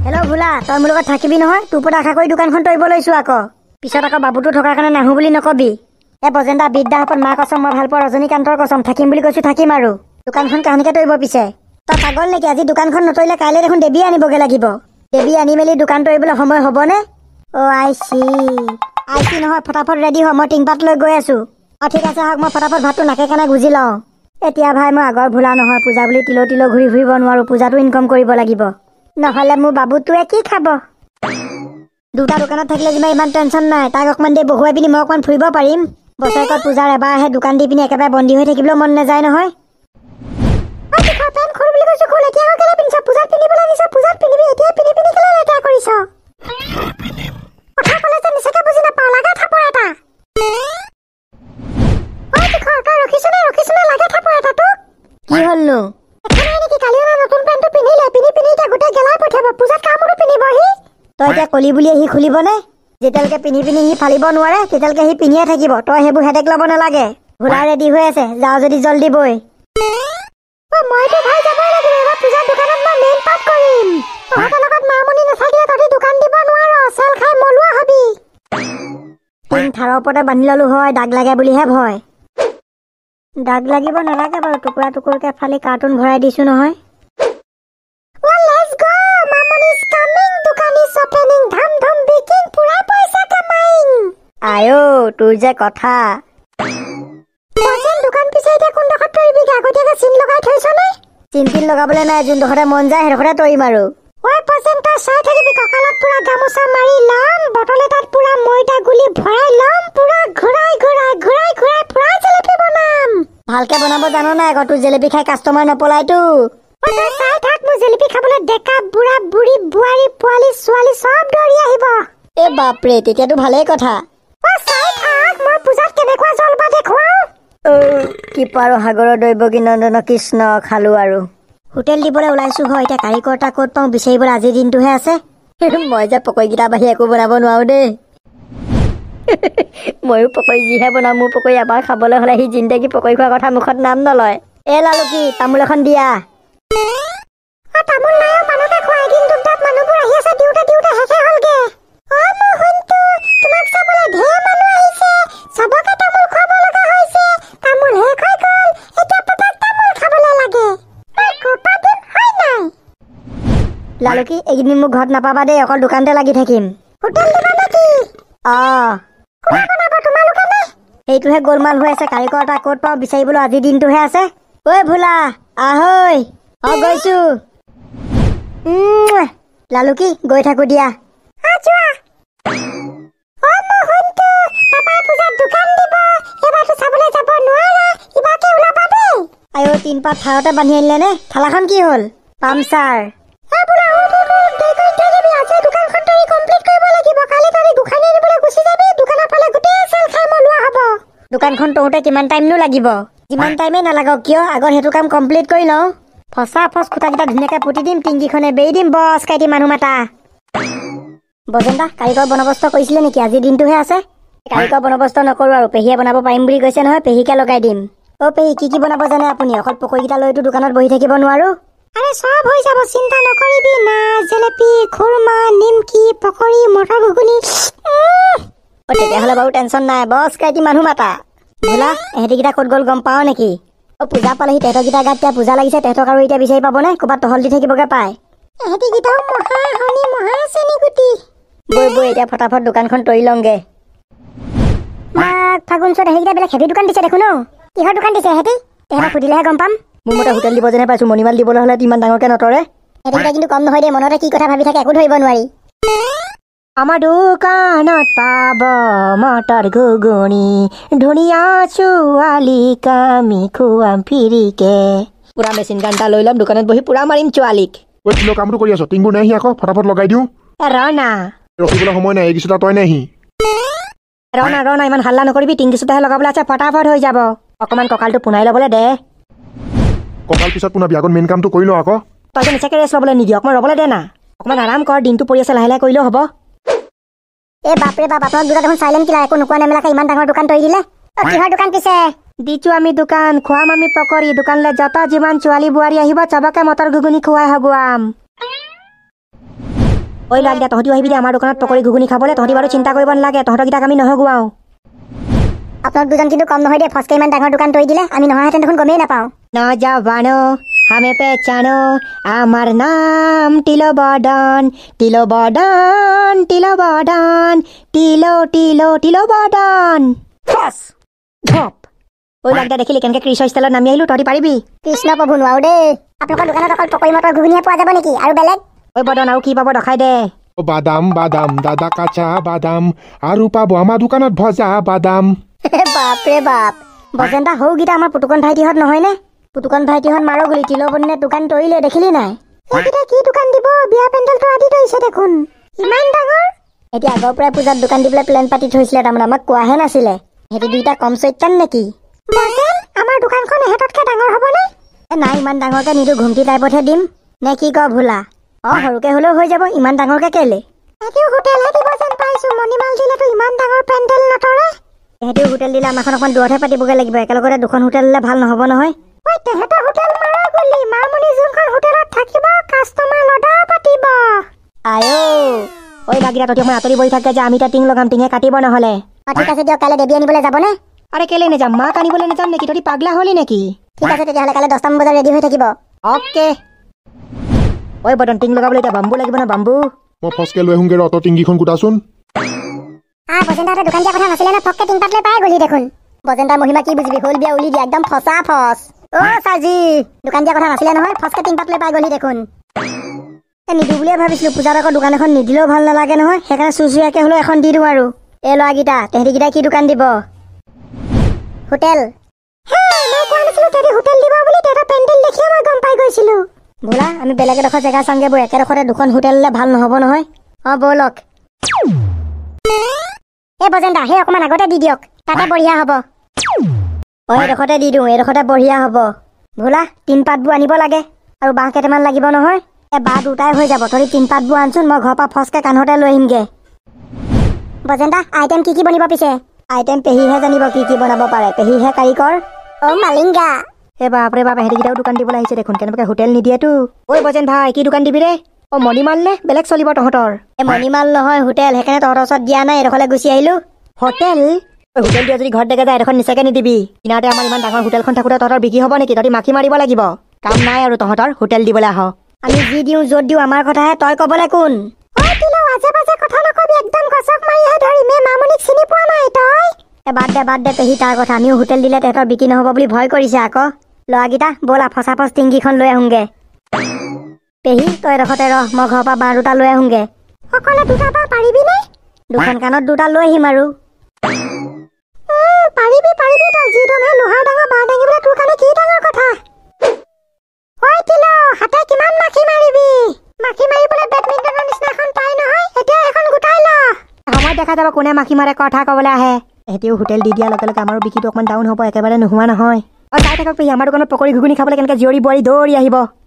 Hello' ভোলা, তই মোৰ লগত থাকিবি নহয়? তোৰ পৰা আশা কৰি দোকানখন তৰিব লৈছো আকৌ। পিছত আকৌ বাবুটো থকাৰ কাৰণে নাহো বুলি নকবি। বজেন্দা বিদ্যাহঁত মা কচম, মই ভাল পোৱা ৰজনীকান্তৰ কচম, থাকিম বুলি কৈছো থাকিম আৰু। দোকানখন কাহানিকে তৰিব পিছে? তই পাগল নেকি? আজি দোকানখন নতৰিলে কাইলৈ দেখোন দেৱী আনিবগে লাগিব। দেৱী আনি মেলি দোকান তৰিবলৈ সময় হ'বনে? আই চি নহয়, ফটাফট ৰেডি হ, মই টিংপাত লৈ গৈ আছো। ঠিক আছে হওক, মই ফটাফট ভাতটো নাকে কানে গুজি লওঁ। এতিয়া ভাই মই আগৰ ভোলা নহয়, পূজা বুলি তিলো ঘূৰি ফুৰিব নোৱাৰো। পূজাটো ইনকম কৰিব লাগিব, নহলে মোৰ বাবুটোৱে কি খাব। দুটা দোকানত থাকিলে যিমান ইমান টেনচন নাই, তাক অকমান দেৰি বহুৱাই পিনি মই অকমান ফুৰিব পাৰিম। বছৰেকত পূজাৰ এবাৰ আহে, দোকান দি পিনি একেবাৰে বন্দী হৈ থাকিলেও মন নাযায় নহয়। কি হলনো? তই এতিয়া কলি বুলি সি খুলিবনে? যেতিয়ালৈকে পিন্ধি পিনি সি ফালিব নোৱাৰে তেতিয়ালৈকে সি পিন্ধিয়ে থাকিব। তই সেইবোৰ হেডেক ল'ব নালাগে। ভোলা ৰেডি হৈ আছে, যাও যদি জল্দি বৈ। থাৰৰ ওপৰতে বান্ধি ললো হয়, দাগ লাগে বুলিহে ভয়। দাগ লাগিব নালাগে বাৰু, টুকুৰা টুকুৰকে ফালি কাৰ্টুন ভৰাই দিছো নহয়। আয়ো তোৰ যে কথা। চিন লগাবলৈ নাই, যোনডোখৰতে মন যায় সেইডোখৰতে তৰিম আৰু। ভালকে বনাব জানো নাই আকৌ, তোৰ জেলেপি খাই কাষ্টমাৰ নপলাইতো। এ বাপৰে, তেতিয়াতো ভালেই কথা। কি পাৰো সাগৰৰ দৈৱকী নন্দন কৃষ্ণ খালো আৰু। হোটেল দিবলৈ ওলাইছো হয়, এতিয়া কাৰিকৰ এটা ক'ত পাওঁ বিচাৰিবলৈ আজিৰ দিনটোহে আছে। মই যে পকৰীকেইটা বাঢ়ি একো বনাব নোৱাৰো দেই। ময়ো পকৰী যিহে বনাওঁ, মোৰ পকৰী এবাৰ খাবলৈ হলে সি জিন্দেগী পকৰী খোৱাৰ কথা মুখত নাম নলয়। লালু কি তামোল এখন দিয়া। লালু কি এইকেইদিন মোক ঘৰত নাপাবা দেই, অকল দোকানতে লাগি থাকিম। সেইটোহে গোলমাল হৈ আছে, কাৰিকৰ এটা ক'ত পাওঁ বিচাৰিবলৈ আজিৰ দিনটোহে আছে। ঐ ভোলা আহৈ। গৈছো। লালু কি গৈ থাকো দিয়া। আয়ো তিনপাত থাৰতে বান্ধি আনিলে নে? থালাখন কি হ'ল? পামচাৰ। দোকানখন তৰোতে কিমান টাইমনো লাগিব? যিমান টাইমে নালাগক কিয়, আগত সেইটো কাম কমপ্লিট কৰি লওঁ। ফচা ফচ খুটাকেইটা ধুনীয়াকে পুতি দিম, টিংকিখনে বেৰি দিম, বছ কাইটি মানুহ মাতা। বজেন্দা কাৰিকৰ বন্দবস্ত কৰিছিলে নেকি? আজিৰ দিনটোহে আছে। কাৰিকৰ বন্দবস্ত নকৰো আৰু, পেহীয়ে বনাব পাৰিম বুলি কৈছে নহয়, পেহীকে লগাই দিম। পেহী কি বনাব জানে আপুনি? অকল পকৰীকেইটা লৈতো দোকানত বহি থাকিব নোৱাৰো। চব হৈ যাব, চিন্তা নকৰিবি। নাচ, জেলেপি, খুৰমা, নিমকি, পকৰী, মটৰ ঘুগুনি। তেতিয়াহ'লে বাৰু টেনচন নাই, বছ কাইটি মানুহ মাতা। ভোলা এহেঁতিকেইটা ক'ত গ'ল গম পাও নেকি? পূজা পালেহি, তেহেঁতৰকেইটা গাত এতিয়া পূজা লাগিছে, তেহেঁতক আৰু এতিয়া বিচাৰি পাবনে? ক'ৰবাত টহল দি থাকিবগে পায়। বৈ এতিয়া ফটাফট দোকানখন তৰি লওঁগে। ফাগুন চত সেইকেইটা বেলেগ হেভি দোকান দিছে দেখোন। কিহৰ দোকান দিছে হেঁতি? তেহেঁতক সুধিলেহে গম পাম। মোৰ মতে হোটেল দিব যেনে পাইছো, মণিমাল দিবলৈ হ'লে ইমান ডাঙৰকে নতৰে। হেঁতিকেইটা কিন্তু কম নহয় দেই, মনতে কি কথা ভাবি থাকে একো ধৰিব নোৱাৰি। আমাৰ দোকানত পাব মটৰ ঘুগুনি, ধুনীয়া ছোৱালীক আমি খুৱাম ফিৰিকে। পুৰা মেচিন গান এটা লৈ ল'ম, দোকানত বহি পুৰা মাৰিম ছোৱালীক। কামটো কৰি আছ, টিংবোৰ নাহি আকৌ, ফটাফট লগাই দিওঁ। ৰণা ৰখিবলৈ সময় নাই, এইকেইটা তই নাহি। ৰণা ইমান হাল্লা নকৰিবি, টিংকিছোটাহে লগাবলৈ আছে, ফটাফট হৈ যাব। অকমান কঁকালটো পোনাই ল'বলৈ দে। কঁকাল পিছত পোনাবি, আগত মেইন কামটো কৰি লওঁ আকৌ। তই যে নিচাকে ৰেষ্ট ল'বলৈ নিদিয়, অকমান ৰ'বলৈ দে না। অকমান আৰাম কৰ, দিনটো পৰি আছে, লাহে লাহে কৰিলেও হ'ব। বাপৰে বাপ, আপোনাক দুটা দেখোন চাইলেণ্ট কিলা, একো নোকোৱা নেমেলাকে ইমান ডাঙৰ দোকান তৰি দিলে। কিহৰ দোকান পিছে? দিছো আমি দোকান, খুৱাম আমি পকৰী। দোকানলৈ যত যিমান ছোৱালী বোৱাৰী আহিব চবকে মটৰ ঘুগুনি খুৱাই হগুৱাম। ঐ ল'ৰাকেইটা তহঁতিও আহিবি দে আমাৰ দোকানত পকৰি ঘুগুনি খাবলৈ। তহঁতি বাৰু চিন্তা কৰিব নালাগে, তহঁতকেইটাক আমি নহগুৱাওঁ। আপোনাক দুজন কিন্তু কম নহয় দেই, ফচকে ইমান ডাঙৰ দোকান তৰি দিলে। আমি নহাহেঁতেন দেখোন গমেই নাপাওঁ। নজৱানো হামে পেচানো আমাৰ নাম তিলবদন তিলবদন তিলবদন তিলো তিলো তিলবদন ধপ। ঐ ল'ৰাকেইটা দেখিলি কেনেকৈ ক্ৰিছ ষ্টাইলত নামি আহিলোঁ, তহঁতি পাৰিবি? কৃষ্ণ প্ৰভু নোৱাৰো দেই। আপোনালোকৰ দোকানত অকল পকৰি মটৰ ঘুগুনিহে পোৱা যাব নেকি আৰু বেলেগ? ঐ বদন আৰু কি পাব দেখাই দে। বাদাম বাদাম দাদা কাঁচা বাদাম আৰু পাব আমাৰ দোকানত ভজা বাদাম। বাপৰে বাপ, বজেন্দ্ৰা সৰুকেইটা আমাৰ পুতুকণ ভাইটিহঁত নহয়নে? পুতুকণ ভাইটিহঁত মাৰো গুলি তিলবনে দোকান তৰিলে, দেখিলি নাই? এইকেইটা কি দোকান দিব? বিয়া পেণ্ডেলটো আদি তৰিছে দেখোন, ইমান ডাঙৰ। এতিয়া আগৰ পৰাই পূজাত দোকান দিবলৈ প্লেন পাতি থৈছিলে, তাৰমানে আমাক কোৱাহে নাছিলে। সিহঁতি দুইটা কম চৈতান নেকি? আমাৰ দোকানখন এহেঁততকৈ ডাঙৰ হ'বনে? নাই, ইমান ডাঙৰকৈ নিদো, ঘুমটি টাইপতহে দিম। নে কি ক ভোলা? সৰুকে হ'লেও হৈ যাব, ইমান ডাঙৰকে কেলে? সিহঁতিও হোটেলহে দিব যেন পাইছোঁ, মণিমাল দিলেতো ইমান ডাঙৰ পেণ্ডেল নতৰে। সিহঁতিও হোটেল দিলে আমাৰখন অকণ দূৰতহে পাতিবগৈ লাগিব, একেলগতে দুখন হোটেল দিলে ভাল নহ'ব নহয়। ঐ তেহেঁতৰ হোটেল মাৰা গলি, মামনি যোনখন হোটেলত থাকিব কাষ্টমাৰ লদা পাতিব। আয়ো ঐ ল'ৰাকেইটা তহঁতি অকণমান আঁতৰি বহি থাকে যে, আমি এতিয়া টিং লগাম, টিঙে কাটিব নহ'লে। ঠিক আছে দিয়ক, কাইলৈ দেৱী আনিবলৈ যাবনে? আৰে কেলে নাযাম, মাক আনিবলৈ নাযাম নেকি? তহঁতি পাগলা হ'লি নেকি? ঠিক আছে তেতিয়াহ'লে কাইলৈ 10টামান বজাত ৰেডি হৈ থাকিব। অ'কে। ঐ বদন টিং লগাবলৈ এতিয়া বাম্বু লাগিব ন? বাম্বু মই ফচকে লৈ আহোঁগৈ ৰ, তই টিংকিখন গোটাচোন। বজেন্দ্ৰাহঁতে দোকান দিয়া কথা নাছিলে নে? ফককে টিংপাত লৈ পাই গ'লি দেখোন। বজেন্দ্ৰাৰ মহিমা কি বুজিবি, হ'ল বিয়া উলি দিয়া, একদম ফচা ফচ। চাৰ্জি, দোকান দিয়া কথা নাছিলে নহয়, ফচকে টিংপাত লৈ পাই গ'লি দেখোন। নিদো বুলিয়ে ভাবিছিলোঁ, পূজাত আকৌ দোকান এখন নিদিলেও ভাল নালাগে নহয়, সেইকাৰণে চুচুৰীয়াকৈ হ'লেও এখন দি দিওঁ আৰু। এই ল'ৰাকেইটা তেহেঁতিকেইটাই কি দোকান দিব? হোটেল। ভোলা, আমি বেলেগ এডোখৰ জেগা চামগে বৈ, একেডোখৰতে দুখন হোটেল হ'লে ভাল নহ'ব নহয়। ব'লক। এই বজেন্দ্ৰা, সেই অকণমান আগতে দি দিয়ক, তাতে বঢ়িয়া হ'ব। এইডোখৰতে দি দিওঁ, এইডোখৰতে বঢ়িয়া হ'ব। ভোলা, টিনপাতবোৰ আনিব লাগে, আৰু বাঁহ কেইটামান লাগিব নহয়। বাঁহ দুটাই হৈ যাব, তহঁতি টিনপাতবোৰ আনচোন, মই ঘৰৰ পৰা ফচকে কান্ধতে লৈ আহিমগে। বজেন্দ্ৰা, আইটেম কি কি বনিব পিছে? আইটেম পেহীহে জানিব কি কি বনাব পাৰে, পেহীহে কাৰিকৰ। মালিংগা। বাপৰে বাপ, এহেঁতিকেইটাও দোকান দিবলৈ আহিছে দেখোন, কেনেবাকৈ হোটেল নিদিয়েতো। ঐ বজেন ভাই, কি দোকান দিবি ৰে? মণিমাল নে বেলেগ চলিব তহঁতৰ? মণিমাল নহয়, হোটেল, সেইকাৰণে তহঁতৰ ওচৰত দিয়া নাই, এডোখৰলৈ গুচি আহিলোঁ। হোটেল? হোটেল দিয়া যদি ঘৰত দেখা যায়, এডোখৰ নিচাকে নিদিবি। কিনাৰতে আমাৰ ইমান ডাঙৰ হোটেলখন থাকোঁতে তহঁতৰ বিক্ৰী হ'ব নেকি? তহঁতি মাখি মাৰিব লাগিব, কাম নাই আৰু তহঁতৰ হোটেল দিবলৈ আহ। আমি যি দিওঁ য'ত দিওঁ আমাৰ কথাহে, তই ক'বলৈ কোন? বাদ দে পেহী তাৰ কথা, আমিও হোটেল দিলে তেহেঁতৰ বিক্ৰী নহ'ব বুলি ভয় কৰিছে আকৌ। ল'ৰাকেইটা ব'লা, ফচা ফচ টিংকিখন লৈ আহোঁগে। পেহী তই এডোখৰতে ৰহ, মই ঘৰৰ পৰা বাঁহ দুটা লৈ আহোঁগে। অকলে দুটা বাঁহ পাৰিবিনে? দুখন কাণত দুটা লৈ আহিম আৰু। পাৰিবি, তই যি ধৰণে লোহাৰ ডাঙৰ বাঁহ দাঙিবলৈ তোৰ কাৰণে কি ডাঙৰ কথা। হাতে কিমান মাখি মাৰিবি? মাখি মাৰিবলৈ বেডমিণ্টনৰ নিচিনা এখন পাই নহয়, এতিয়া এখন গোটাই ল। সময়ত দেখা যাব কোনে মাখি মাৰে কথা ক'বলৈ আহে। এহেঁতিও হোটেল দি দিয়াৰ লগে লগে আমাৰো বিক্ৰীটো অকণমান ডাউন হ'ব, একেবাৰে নোহোৱা নহয়। চাই থাকক পেহী, আমাৰ দোকানত পকৰি ঘুগুনি খাবলৈ কেনেকৈ জীয়ৰী বোৱাৰী দৌৰি আহিব।